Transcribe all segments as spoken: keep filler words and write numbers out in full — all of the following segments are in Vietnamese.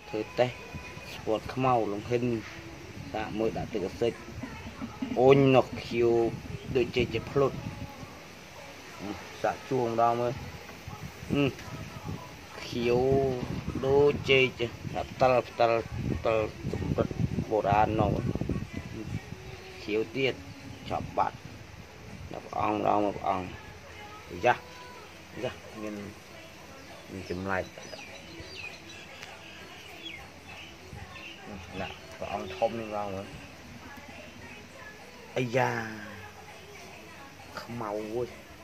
thử tê sport khmau lồng hình đã mới đã tự xích ôi nó khiêu đôi chơi chơi plot dạ chuông đâu mới ừ. Khiêu đôi chơi chơi tal tal tal bộ đàn nó khiêu tiết chọc bạn đập ong đâu một ong ra ra nhìn nhìn chùm lại nè có ong thôm lên vào nữa ây da không màu ui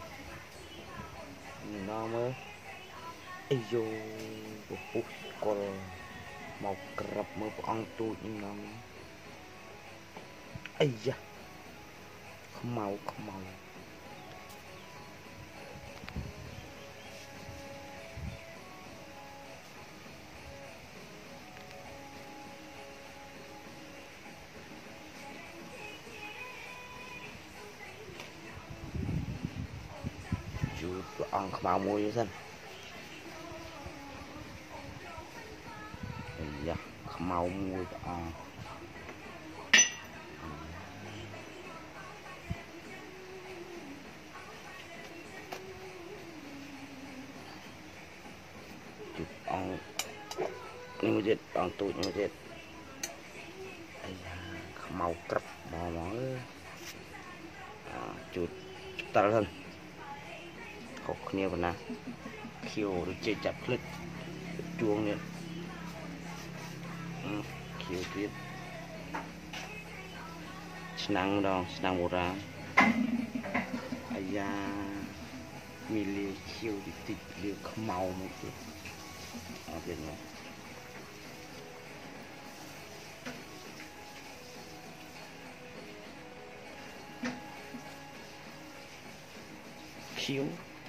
nhìn nó mới ây vô con màu cặp mới có ong tụi nhưng nó ây da không màu không màu chú ong không màu mùi dân ây da không màu mùi của ong ong nhưng mà chết ong tụi nhưng mà chết màu cặp màu màu à, chút ta hơn học nhiều phần nào khiêu được chơi chặt clip chuông nhé ừ, khiêu tuyết năng đâu năng một ra ai da mi li khiêu thì tịt liều không màu một chút ở bên này khiêu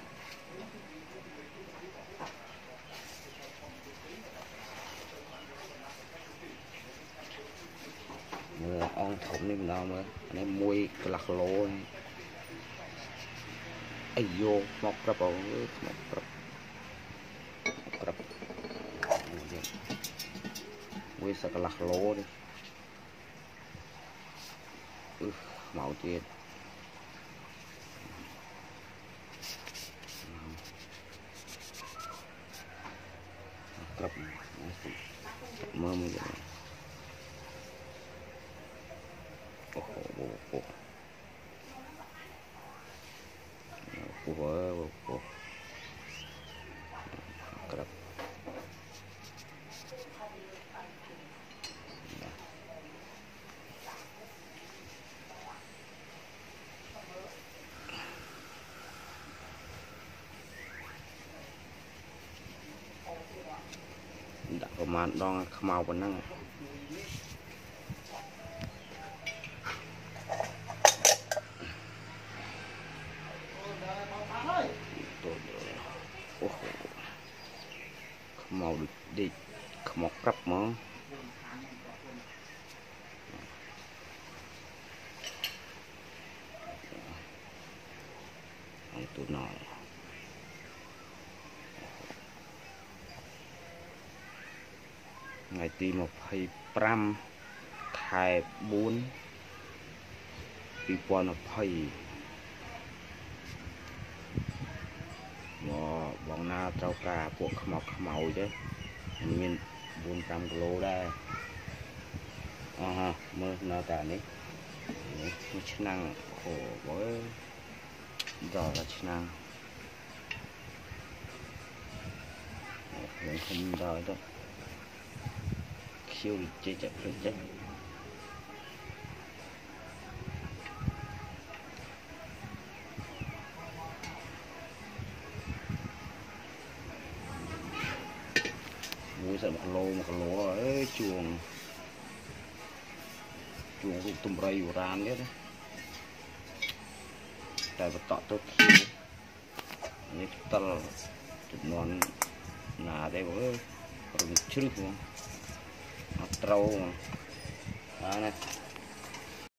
mưa ong thủng nên nào mà nên mùi lạc lô ai vô mọc ra bao mọc ra mọc ra mùi sợ lạc lô đi ừ, màu chết cặp mơ mơ oh oh oh oh oh cặp đã có màn đo màu vẫn năng màu được đi một cấp mà tụi nó ngày tí một hay pram thai bốn bị quan một hay mà bọn na trâu cà buộc mọc màu chứ mình bốn trăm kilo đây à mưa nó cả này chức năng khổ với giờ là chức năng không đời đâu khiêu chơi chặt được chứ mũi sợ một lô một lô ấy chuồng chuồng cũng tùm rây của ran đấy tại vật tọt tốt khiêu như tao non là đây với rừng trước luôn trâu mà đó này